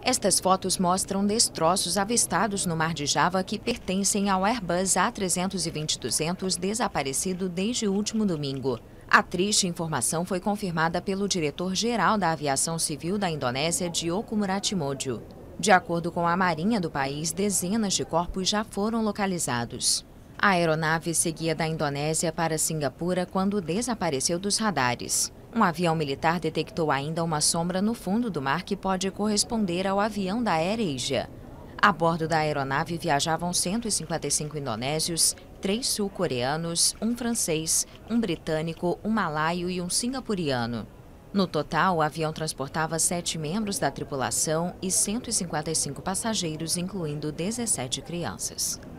Estas fotos mostram destroços avistados no Mar de Java que pertencem ao Airbus A320-200 desaparecido desde o último domingo. A triste informação foi confirmada pelo diretor-geral da Aviação Civil da Indonésia, Joko Muratimodio. De acordo com a Marinha do país, dezenas de corpos já foram localizados. A aeronave seguia da Indonésia para Singapura quando desapareceu dos radares. Um avião militar detectou ainda uma sombra no fundo do mar que pode corresponder ao avião da AirAsia. A bordo da aeronave viajavam 155 indonésios, 3 sul-coreanos, um francês, um britânico, um malaio e um singapuriano. No total, o avião transportava 7 membros da tripulação e 155 passageiros, incluindo 17 crianças.